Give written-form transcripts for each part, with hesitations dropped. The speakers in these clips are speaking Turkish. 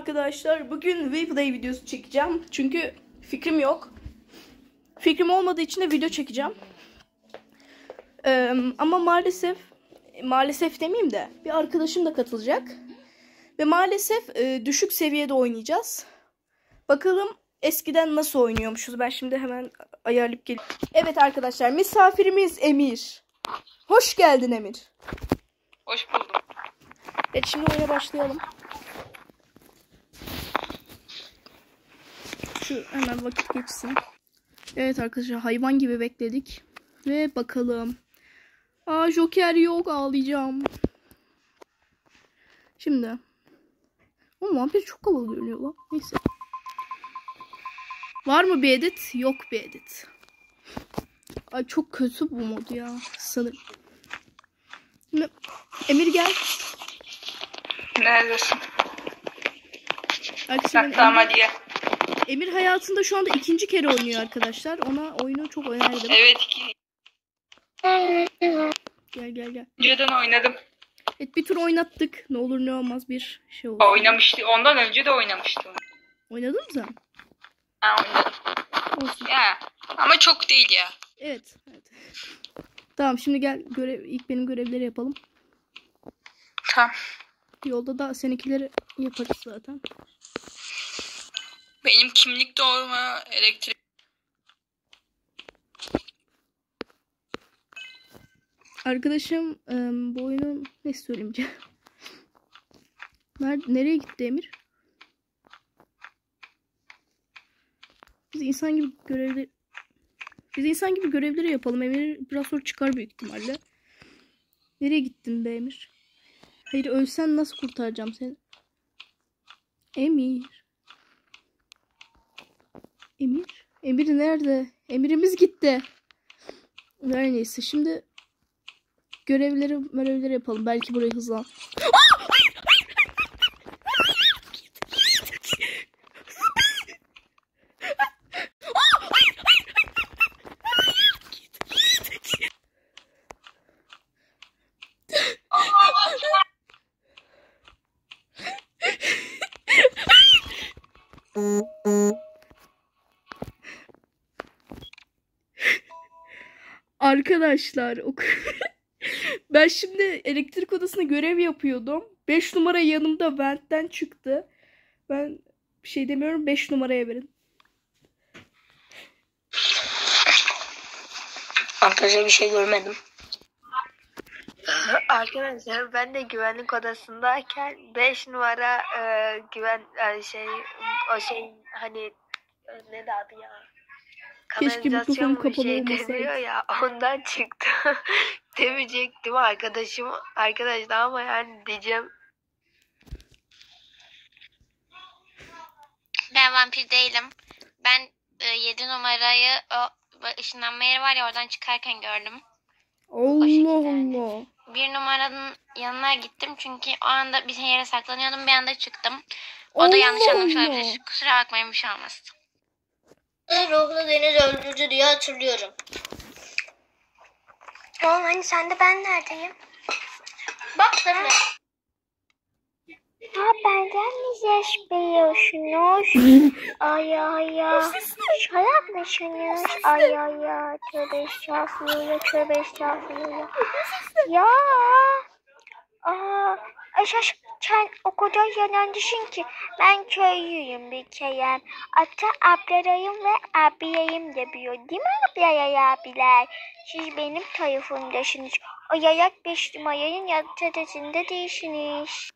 arkadaşlar. Bugün Replay videosu çekeceğim. Çünkü fikrim yok. Fikrim olmadığı için de video çekeceğim. Ama maalesef demeyeyim de bir arkadaşım da katılacak. Ve maalesef düşük seviyede oynayacağız. Bakalım eskiden nasıl oynuyormuşuz. Ben şimdi hemen ayarlayıp geleyim. Evet arkadaşlar, misafirimiz Emir. Hoş geldin Emir. Hoş buldum. Evet, şimdi oyuna başlayalım. Şu hemen vakit geçsin. Evet arkadaşlar, hayvan gibi bekledik. Ve bakalım. Joker yok, ağlayacağım. Şimdi. O vampir çok havalı görünüyor lan. Neyse. Var mı bir edit? Yok bir edit. Ay çok kötü bu mod ya. Sanırım. Şimdi Emir gel. Neredesin? Arkadaşlar, Tamam hadi gel. Emir hayatında şu anda ikinci kere oynuyor arkadaşlar. Ona oyunu çok önerdim. Evet ki. Gel. Önceden oynadım. Evet, bir tur oynattık. Ne olur ne olmaz bir şey oldu. Oynamıştı. Ondan önce de oynamıştım. Oynadın mı sen? Ha oynadım. Olsun. Ya. Ama çok değil ya. Evet. Tamam, şimdi gel ilk benim görevleri yapalım. Tamam. Yolda da seninkileri yaparız zaten. Benim kimlik doğruma elektrik. Arkadaşım bu oyunun ne söyleyeyim? Nereye gitti Emir? Biz insan gibi görevleri yapalım. Emir biraz sonra çıkar büyük ihtimalle. Nereye gittin be Emir? Hayır, ölsen nasıl kurtaracağım seni? Emir nerede? Emirimiz gitti. Her neyse, şimdi görevleri yapalım. Belki burayı hızlan. Arkadaşlar ben şimdi elektrik odasında görev yapıyordum. 5 numara yanımda ventten çıktı. Ben bir şey demiyorum, 5 numaraya verin. Arkadaşlar bir şey görmedim. Arkadaşlar ben de güvenlik odasındayken 5 numara hani ne de adı ya? Keşke mikrofon Kanalizasyon bir kapalı şey olmasaydı. deniyor ya, ondan çıktı. Demeyecektim arkadaşlar ama yani diyeceğim. Ben vampir değilim. Ben 7 numarayı o ışınlanma yeri var ya, oradan çıkarken gördüm. Allah. 1 numaranın yanına gittim çünkü o anda bir yere saklanıyordum, bir anda çıktım. O da yanlış anlamış olabilir. Kusura bakmayın, bir şey olmaz. Ruhlu Deniz öldürdü diye hatırlıyorum. Oğlum hani sen de ben neredeyim? Bak sana. Benden mi yaşıyorsunuz? Ay. Şalak mısınız? Ay. Tövbe estağfurullah. Ya. Sen o kadar yalancısın ki. Ben köylüyüm bir kere. Hatta ablayım ve abiyeyim de biliyor. Değil mi abiler? Siz benim tarafımdasınız. O yayak 5 numaranın yatadasında değilsiniz.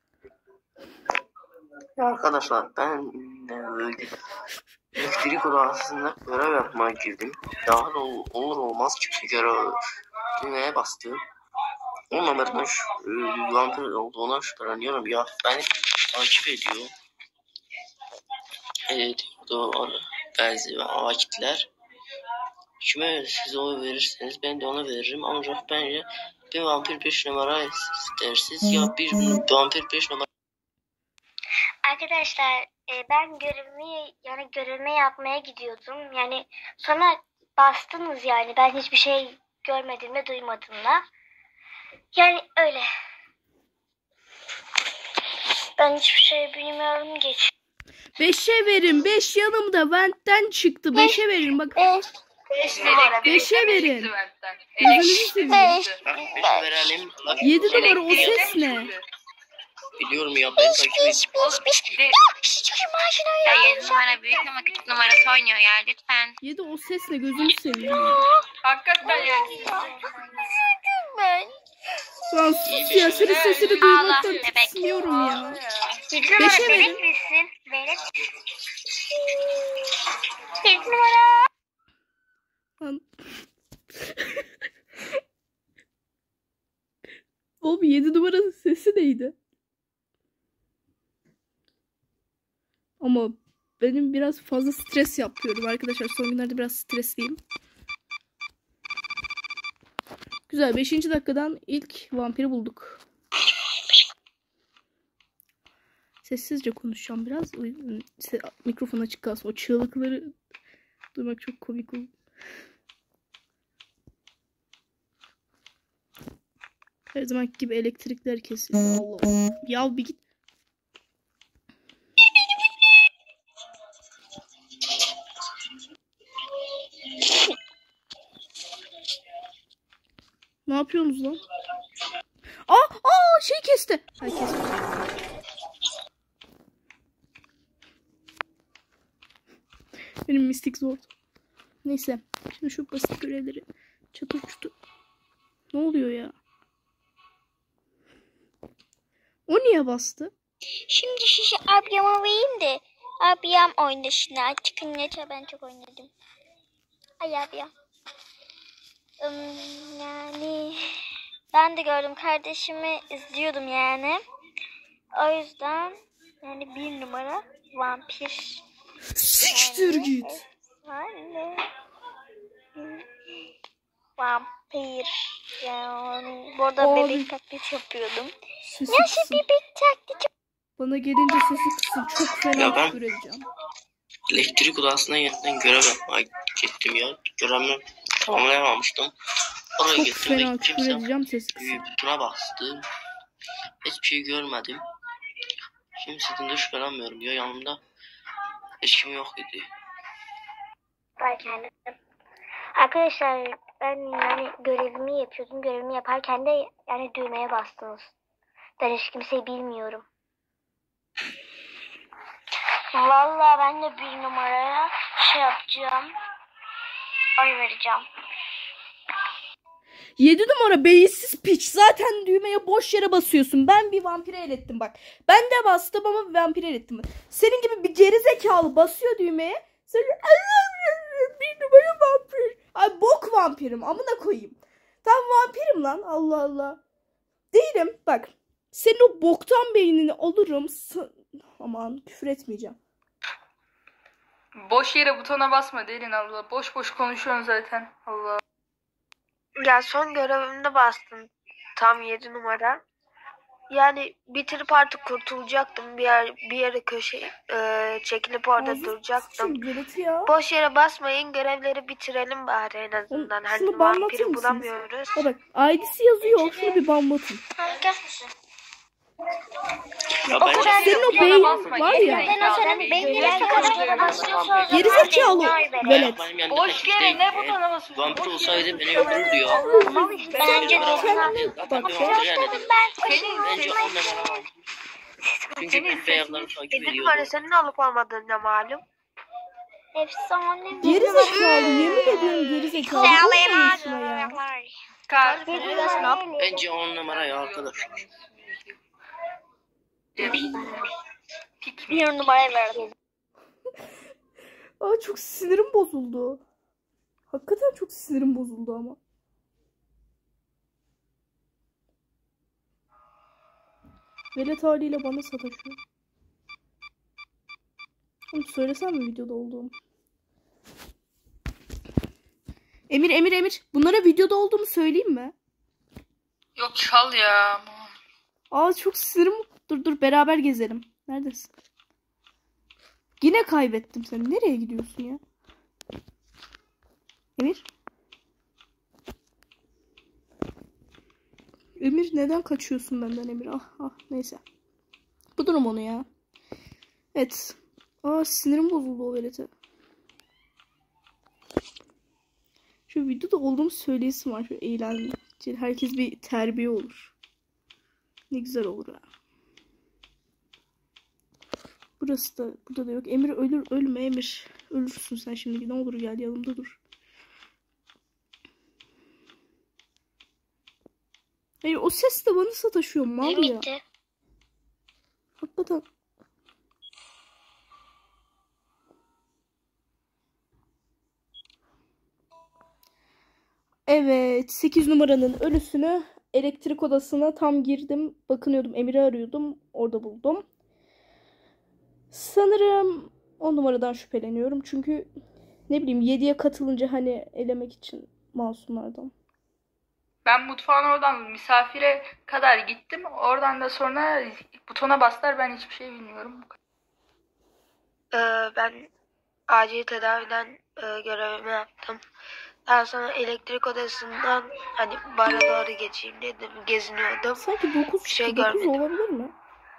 Arkadaşlar ben elektrik odasında görev yapmaya girdim. Daha da olur olmaz çıktı görev düğmeye bastım. O numaradan vampir olduğuna şüpheleniyorum. Ya beni takip ediyor. Evet, doğru. Bazı vakitler kime siz oy verirseniz ben de ona veririm. Ancak bence bir vampir 5 numara istersiniz ya bir vampir 5 numara. Arkadaşlar ben görevimi yapmaya gidiyordum. Yani sonra bastınız yani. Ben hiçbir şey görmedim ve duymadım da. Yani öyle. Ben hiçbir şey bilmiyorum. Geç. 5'e verin. 5 yanımda. Vent'ten çıktı. 5'e verin. Bak. 5 numara. 5'e verin. Gözünüzü Elektrik seveyim. 5'i verelim. 7 numara o ses ne? Biliyorum ya, ben takip ediyorum. Ya 7 numara büyük numara küçük numarası oynuyor ya lütfen. 7 o ses ne? Gözünü seveyim. Ya. Hakikaten yani. Ben. Lan sus ya. Senin sesini duymaktan bebek. tiksiniyorum ya. 7 numara 5'e bebek verin. misin? Benim. 7 numara. Lan. Oğlum 7 numaranın sesi neydi? Ama benim biraz fazla stres yapıyorum arkadaşlar. Son günlerde biraz stresliyim. Güzel. 5. dakikadan ilk vampiri bulduk. Sessizce konuşacağım biraz. Mikrofon açık kalsın. O çığlıkları duymak çok komik oldu. Her zamanki gibi elektrikler kesildi. Allah. Ya bir git. Ne yapıyorsunuz lan? Şey kesti. Ay kesti. Benim mistik zor. Neyse. Şimdi şu basit görevleri çatır çutur. Ne oluyor ya? O niye bastı? Şimdi şişe abiyama vereyim de. Abiyam oynasın artık. Neyse ben çok oynadım. Ay abiyam. Yani ben de gördüm, kardeşimi izliyordum yani. O yüzden yani 1 numara vampir. Siktir git. Anne. Vampir. Yani burada Abi. bebek taklit yapıyordum. Sesi Nasıl kısın. bebek taklit? Bana gelince sesi kısın. Çok fena Ya ben- küfür edeceğim. Elektrik odasına yeniden görev yapmaya gittim ya. Görevimi tamamlayamamıştım. Oraya Çok gittim fena ve küfür kimse edeceğim, sesi kısın. butona bastım. Hiçbir şey görmedim. Şimdi sizden de şüphelenmiyorum ya, yanımda hiç kim yok idi. Ben kendim. Arkadaşlar ben yani görevimi yapıyordum. Görevimi yaparken de yani düğmeye bastınız. Ben hiç kimseyi bilmiyorum. Vallahi ben de 1 numaraya şey yapacağım. Oy vereceğim. 7 numara beyinsiz piç. Zaten düğmeye boş yere basıyorsun. Ben bir vampire elettim bak. Ben de bastım ama bir vampire elettim. Senin gibi bir gerizekalı basıyor düğmeye. Sen 1 numara vampir. Ay bok vampirim. Amına koyayım. Tam vampirim lan. Allah Allah. Değilim. Bak. Senin o boktan beynini alırım. Aman küfür etmeyeceğim. Boş yere butona basma Derin abla. Boş boş konuşuyorsun zaten. Allah. Ya son görevimde bastım. Tam 7 numara. Yani bitirip artık kurtulacaktım. Bir yere köşe çekilip orada Ağzı duracaktım. sıçayım, Berat ya. Boş yere basmayın, görevleri bitirelim bari en azından. Şunu Hani banlatır vampiri mısınız? bulamıyoruz. Ha bak ID'si yazıyor. Şunu bir banlatın. Ya ben Senin o beyin var ya. Ben o senin beynine kadar Gerizekalı velet. benim yanımda Boş hiç yere değil. ne butona basıyorsun? Vampir Boş olsaydı beni öldürürdü ya. Bence de Kendine bak. Bence 10 numara var. Çünkü ben beyazları takip 7 ediyordum. numara senin alıp olmadığın ne malum? efsane. Gerizekalı, yemin ediyorum gerizekalı. Olmayın şuna ya. Kar. Bence 10 numara ya arkadaşlar. 1 numaraya verdim. Aa, çok sinirim bozuldu. Hakikaten çok sinirim bozuldu ama. Velet haliyle bana sataşıyor. Oğlum söylesem mi videoda olduğumu? Emir. Bunlara videoda olduğumu söyleyeyim mi? Yok çal ya. Aa çok sinirim. Dur beraber gezelim. Neredesin? Yine kaybettim seni. Nereye gidiyorsun ya? Emir? Emir neden kaçıyorsun benden Emir? Ah neyse. Bu durum onu ya. Evet. Aa, sinirim bozuldu o velete. Şu videoda olduğum söyleyesim var. Şu eğlenceli. Herkes bir terbiye olur. Ne güzel olur ha. Burası da, burada da yok. Emir ölme Emir. Ölürsün sen şimdi. Ne olur gel yanımda dur. Hayır, o ses de bana sataşıyor mal ya. Bitti. Hakikaten. Evet, 8 numaranın ölüsünü elektrik odasına tam girdim. Bakınıyordum, Emir'i arıyordum. Orada buldum. Sanırım 10 numaradan şüpheleniyorum. Çünkü ne bileyim 7'ye katılınca hani elemek için masumlardan. Ben mutfağın oradan misafire kadar gittim. Oradan da sonra butona bastılar. Ben hiçbir şey bilmiyorum. Ben acil tedaviden görevimi yaptım. Daha sonra elektrik odasından hani bara doğru geçeyim dedim. Geziniyordum. Sanki 9 Bir şey çıktı. 9 görmedim. olabilir mi?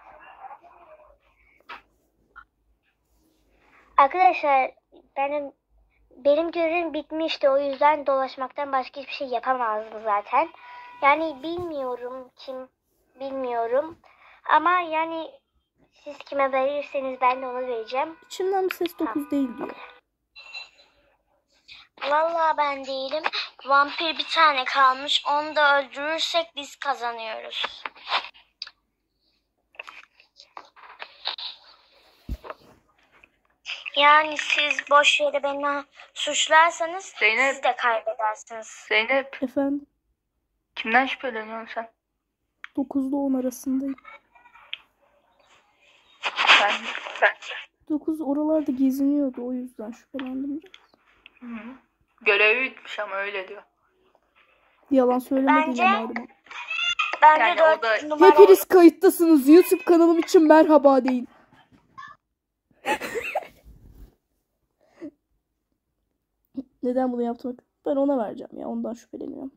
Arkadaşlar benim görevim bitmişti. O yüzden dolaşmaktan başka hiçbir şey yapamazdım zaten. Yani bilmiyorum. Ama yani siz kime verirseniz ben de ona vereceğim. İçimden bir ses 9 değil diyor. Vallahi ben değilim. Vampir bir tane kalmış. Onu da öldürürsek biz kazanıyoruz. Yani siz boş yere beni suçlarsanız Zeynep. siz de kaybedersiniz. Zeynep, Efendim, kimden şüpheleniyorsun sen? 9 ile 10 arasındayım. Ben. 9 oralarda geziniyordu, o yüzden şüphelendim. Hı. Görevi bitmiş ama öyle diyor. Yalan söylemediğine Bence- malum. Bence Yani 4 o da- numara. Hepiniz kayıttasınız. YouTube kanalım için merhaba deyin. Neden bunu yaptım? Ben ona vereceğim ya. Ondan şüpheleniyorum.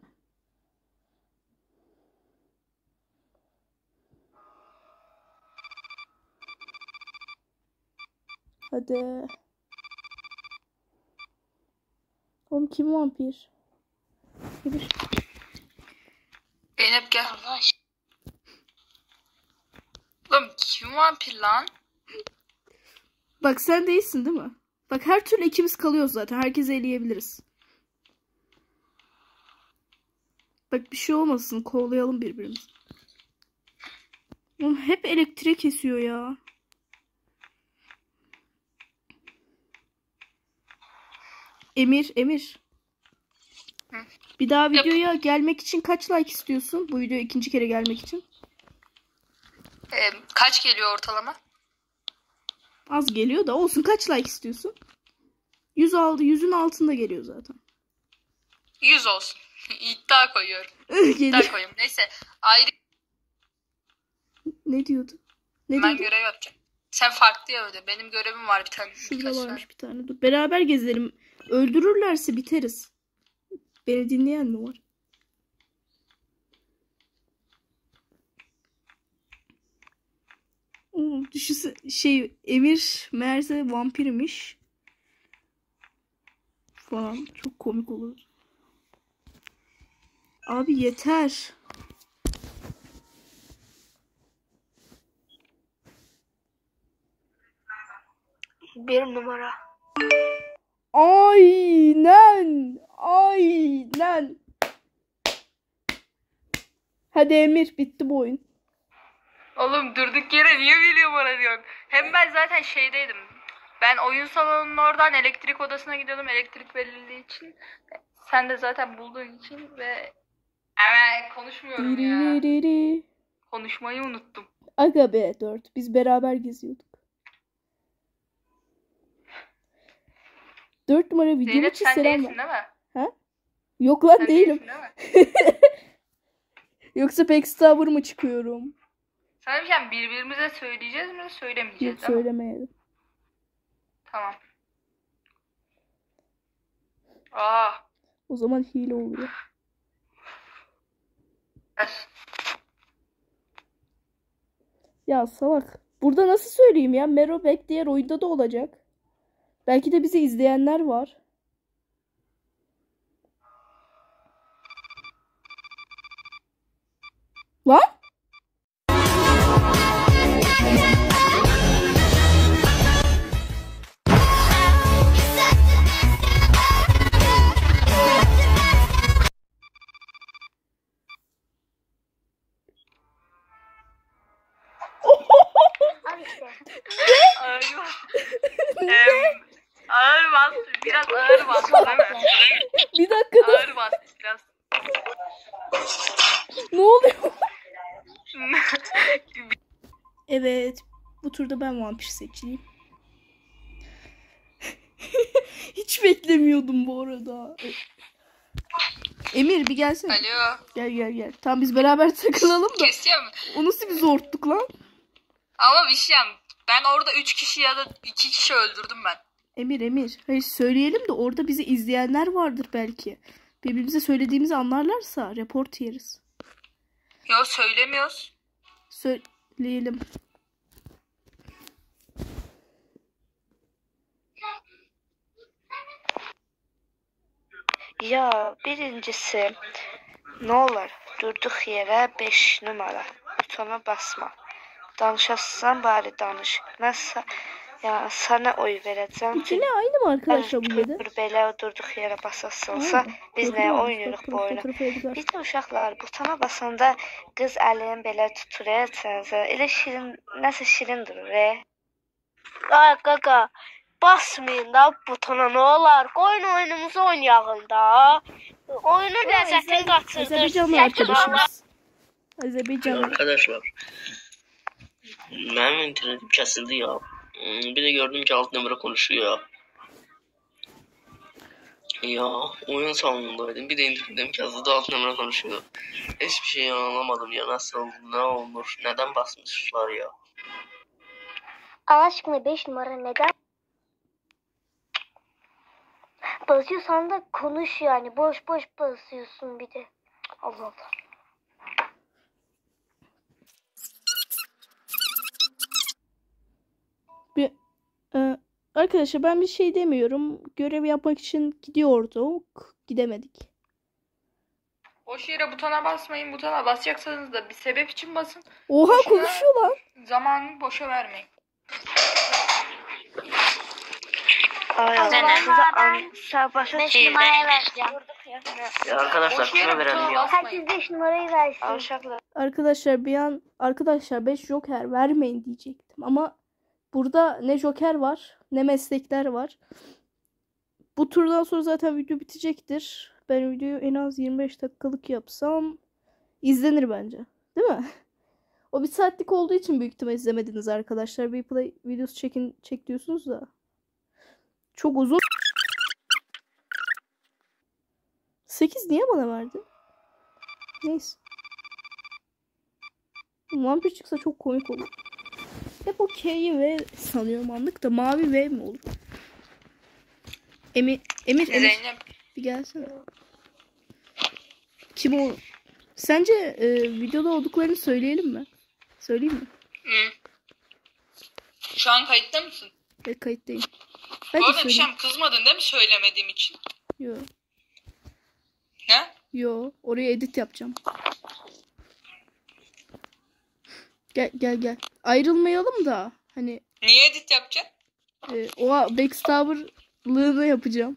Hadi. Oğlum kim vampir? Bir. Zeynep gel. Allah aşkına. Oğlum kim vampir lan? Bak sen değilsin değil mi? Bak her türlü ikimiz kalıyoruz zaten. Herkesi eleyebiliriz. Bak bir şey olmasın. Kollayalım birbirimizi. Oğlum hep elektrik kesiyor ya. Emir. Hı. Bir daha videoya gelmek için kaç like istiyorsun? Bu videoya ikinci kere gelmek için. Kaç geliyor ortalama? Az geliyor da olsun. Kaç like istiyorsun? 100 aldı. 100'ün altında geliyor zaten. 100 olsun. İddia koyuyorum. Geliyor. İddia koyuyorum. Neyse ayrı Ne diyordu? Ne ben diyordu? görev yapacağım. Sen farklı yerde. Benim görevim var bir tane. Şurada birkaç tane. varmış bir tane. Dur. Beraber gezelim. Öldürürlerse biteriz. Beni dinleyen mi var? Emir meğerse vampirmiş. Falan. Çok komik olur. Abi yeter. Bir numara. Aynen. Hadi Emir, bitti bu oyun. Oğlum durduk yere niye geliyor bana diyorsun? Hem ben zaten şeydeydim. Ben oyun salonunun oradan elektrik odasına gidiyordum elektrik verildiği için. Sen de zaten bulduğun için ve hemen konuşmuyorum ya. Diririri. Konuşmayı unuttum. Aga be 4. Biz beraber geziyorduk. 4 numara videom Zeynep için sen selam değilsin ver. değil mi? Yok lan Sen değilim. değilsin değil mi? Yoksa Backstabber mı çıkıyorum? Sana bir şey birbirimize söyleyeceğiz mi söylemeyeceğiz Yok değil mi? söylemeyelim. Tamam. Aa. O zaman hile oluyor. Yes. Ya salak. Burada nasıl söyleyeyim ya? Merobek diğer oyunda da olacak. Belki de bizi izleyenler var. Lan? Al işte. Ağır bas. Ağır bas. Biraz ağır bas değil mi? Bir dakika dur. Ağır bas biraz. Ne oluyor? Evet. Bu turda ben vampir seçeyim. Hiç beklemiyordum bu arada. Emir bir gelsene. Alo. Gel. Tamam biz beraber takılalım da. Keseceğim. O nasıl bir zortluk lan? Ama bir şey ben orada 3 kişi ya da 2 kişi öldürdüm ben. Emir. Hayır söyleyelim de orada bizi izleyenler vardır belki. Birbirimize söylediğimizi anlarlarsa report yeriz. Yo söylemiyoruz. Söyleyelim. Ya birincisi ne olur durduk yere 5 numara butona basma. Danışarsan bari danış. Ya sana oy vereceğim. İkili aynı mı arkadaşlar bu yedi? Belə durduk yere basasınsa biz nə oynayırıq bu oyunu. Bir də uşaqlar butona basanda qız əlini belə tutur etsən, elə şirin, nəsə şirin durur. Ay qaqa, basmayın da butona nə olar? Qoyun oyunumuzu oynayalım da. Oyunun ləzzətini qaçırdır. Azerbaycanlı arkadaşımız. Azerbaycanlı. Arkadaşlar. Benim internetim kesildi ya. Bir de gördüm ki alt numara konuşuyor. Ya oyun salonundaydım. Bir de internetim kesildi, alt numara konuşuyor. Hiçbir şey anlamadım ya. Nasıl, ne olmuş, neden basmışlar ya. Allah aşkına 5 numara neden? Basıyorsan da konuş yani. Boş basıyorsun bir de. Allah Allah. Arkadaşlar ben bir şey demiyorum. Görev yapmak için gidiyorduk. Gidemedik. Boş yere butona basmayın. Butona basacaksanız da bir sebep için basın. Oha Boşuna- konuşuyorlar. Zamanını boşa vermeyin. Ay Allah, başa 5 numaraya vereceğim. Ya arkadaşlar Boş yere kime verelim butona ya? basmayın. Herkes 5 numarayı versin. Uşaqlar Arkadaşlar 5 joker vermeyin diyecektim ama burada ne joker var ne meslekler var. Bu turdan sonra zaten video bitecektir. Ben videoyu en az 25 dakikalık yapsam izlenir bence. Değil mi? O bir saatlik olduğu için büyük ihtimal izlemediniz arkadaşlar. Bir play videosu çek diyorsunuz da. Çok uzun. 8 niye bana verdi? Neyse. Vampir çıksa çok komik olur. Hep o K'yi V sanıyorum anlık da mavi V mi olur? Emir Zeynep. bir gelsene. Kim o? Sence videoda olduklarını söyleyelim mi? Söyleyeyim mi? Hı. Şu an kayıtta mısın? Evet kayıttayım. Bu Hadi arada bir söyle. şey kızmadın değil mi söylemediğim için? Yo. Ne? Yo. Oraya edit yapacağım. Gel. Ayrılmayalım da. Hani Niye edit yapacaksın? o backstabber'lığını yapacağım.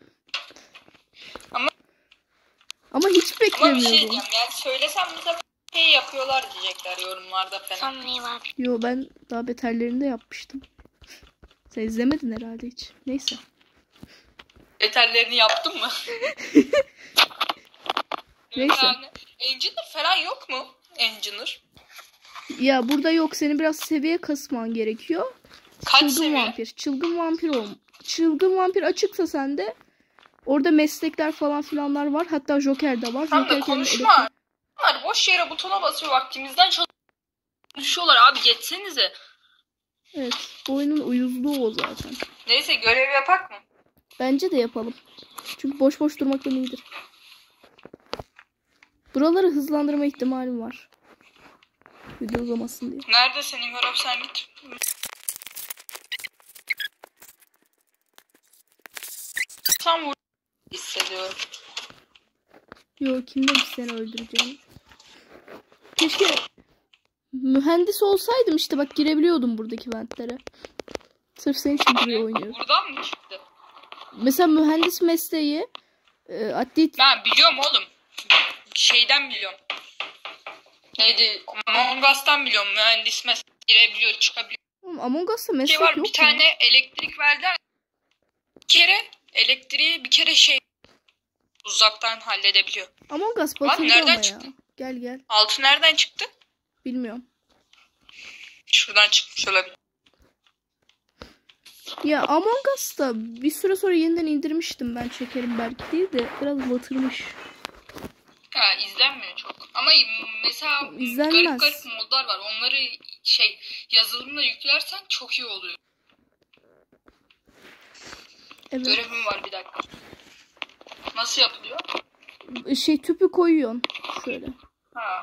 Ama hiç Ama bir şey beklemiyordum. diyeceğim. Yani söylesem mesela şey yapıyorlar diyecekler yorumlarda falan. Son neyi var? Yo ben daha beterlerini de yapmıştım. Sen izlemedin herhalde hiç. Neyse. Yeterlerini yaptın mı? Neyse. Yani Engineer falan yok mu? Engineer. Ya burada yok. Senin biraz seviye kasman gerekiyor. Kaç Çılgın seviye? vampir. Çılgın vampir ol. Çılgın vampir açıksa sende orada meslekler falan filanlar var. Hatta Joker de var. Tam Joker da kendini konuşma. Bunlar boş yere butona basıyor vaktimizden çalışıyorlar abi geçsenize. Evet. Oyunun uyuzluğu o zaten. Neyse görev yapak mı? Bence de yapalım. Çünkü boş boş durmaktan iyidir. Buraları hızlandırma ihtimalim var. Video uzamasın diye. Nerede senin görev sen git. hissediyorum. Yok, kim demiş seni öldüreceğim. Keşke mühendis olsaydım, işte bak girebiliyordum buradaki ventlere. Sırf senin için buraya oynuyorum. Buradan mı çıktı? Mesela mühendis mesleği adli... Ben biliyorum oğlum. Şeyden biliyorum. Neydi? Among Us'tan biliyorum. Mühendis mesleği girebiliyor, çıkabiliyor. Among Us'ta meslek Var, yok bir tane elektrik verdiler. Bir kere uzaktan halledebiliyor. Among Us batıldı nereden ama çıktı? ya. Gel. Altı nereden çıktı? Bilmiyorum. Şuradan çıkmış olabilir. Ya Among Us'ta bir süre sonra yeniden indirmiştim ben, çekerim belki değil de biraz batırmış. Ha, izlenmiyor çok. Ama mesela İzlenmez. garip modlar var. Onları yazılımla yüklersen çok iyi oluyor. Evet. Görevim var, bir dakika. Nasıl yapılıyor? Tüpü koyuyorsun şöyle. Ha.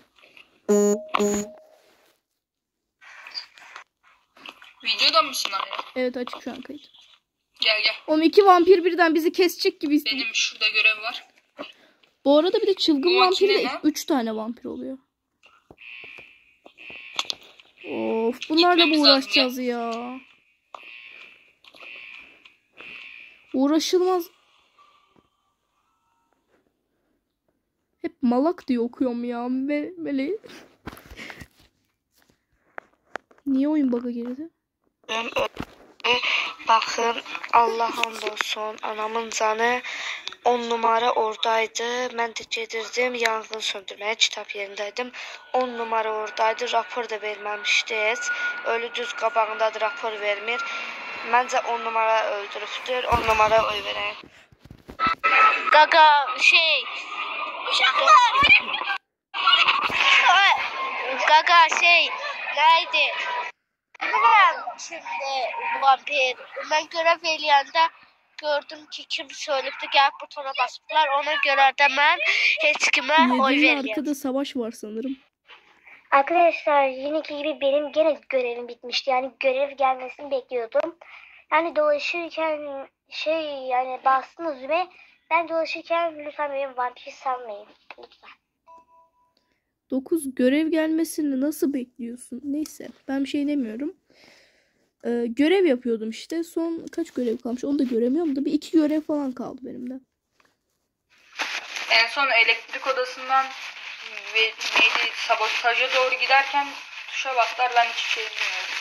Videoda mısın hala? Evet, açık şu an kayıt. Gel. Oğlum 2 vampir birden bizi kesecek gibi. Benim şurada görev var. Bu arada bir de çılgın Bu vampirle makine ne? 3 tane vampir oluyor. Of, bunlarla mı Gitmemiz lazım uğraşacağız ya? Uğraşılmaz. Hep malak diye okuyorum ya. Meleği. Niye oyun bug'a girdi? Bakın, Allah hamdolsun, anamın canı 10 numara oradaydı. Mən də gedirdim, yanğın söndürməyə, kitap yerindeydim. 10 numara oradaydı, rapor da verməmişdi. Ölü düz qabağındadır, rapor vermir. Məncə 10 numara öldürübdür, 10 numara oy verək. Gaga neydi? Bilmiyorum şimdi vampir. Ben görev eləyəndə gördüm ki kim söylübdü, gəlib butona basıblar. Ona görə də mən heç kimə oy Yediğin verməyəm. arkada savaş var sanırım. Arkadaşlar yineki gibi benim gene görevim bitmişti. Yani görev gelmesini bekliyordum. Yani dolaşırken yani bastınız ve ben dolaşırken lütfen benim vampir sanmayın. Lütfen. 9 görev gelmesini nasıl bekliyorsun? Neyse, ben bir şey demiyorum. Görev yapıyordum işte. Son kaç görev kalmış onu da göremiyorum da bir 2 görev falan kaldı benim de. En son elektrik odasından sabotaja doğru giderken tuşa bastılar, ben hiçbir şey bilmiyorum.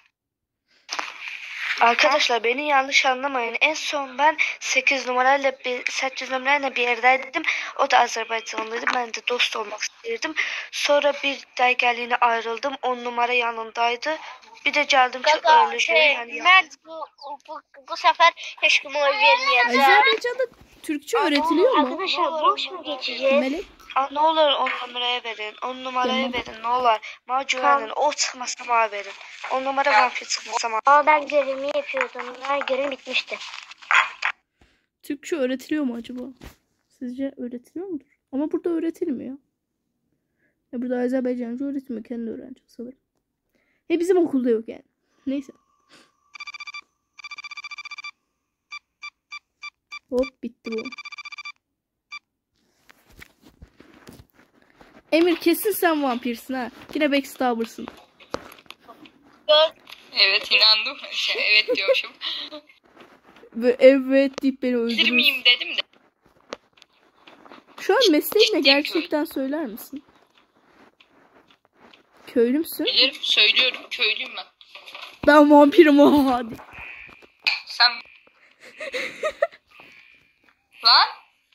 Arkadaşlar beni yanlış anlamayın. En son ben 8 numarayla bir yerdeydim. O da Azerbaycanlıydı. Ben de dost olmak istedim. Sonra bir dəqiqəliğine ayrıldım. 10 numara yanındaydı. Bir de geldim ki Gaga öldü. Yani ben bu sefer heç kimə oy verməyəcəm. Azerbaycan'da Türkçe öğretiliyor mu? Arkadaşlar boş mu geçeceğiz? Melek. ne olur 10 numaraya verin. 10 numaraya verin. Ne olur. Bana güvenin. O çıkmasa bana verin. 10 numara vampir çıkmasa bana. Ama ben görevimi yapıyordum. Görevim bitmişti. Türkçe öğretiliyor mu acaba? Sizce öğretiliyor mudur? Ama burada öğretilmiyor. Ya burada Azerbaycanca öğretilmiyor. Kendi öğreneceğiz sanırım. Bizim okulda yok yani. Neyse. Hop, bitti bu. Emir, kesin sen vampirsin ha. Yine backstabber'sın. Evet, inandım. Evet diyormuşum. Ve evet deyip beni Bilir öldürürsün. miyim dedim de. Şu an mesleğin ne, Ciddiyim gerçekten söyler misin? Köylü müsün? Bilirim, söylüyorum. Köylüyüm ben. Ben vampirim o hadi. Sen... Lan?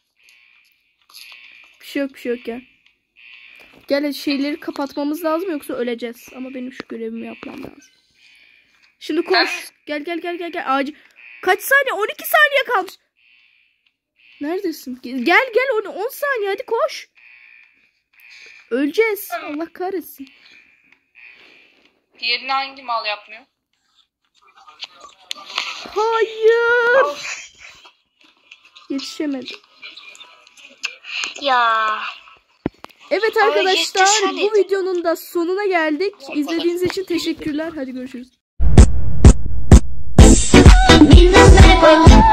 Bir şey yok gel. Gel, şeyleri kapatmamız lazım yoksa öleceğiz. Ama benim şu görevimi yapmam lazım. Şimdi koş. Gel. Acil. Kaç saniye? 12 saniye kalmış. Neredesin? Gel 10 saniye hadi koş. Öleceğiz. Allah kahretsin. Diğerini hangi mal yapmıyor? Hayır. Yetişemedim. Ya. Evet arkadaşlar, yetişemedim. bu videonun da sonuna geldik. İzlediğiniz için teşekkürler. Hadi görüşürüz.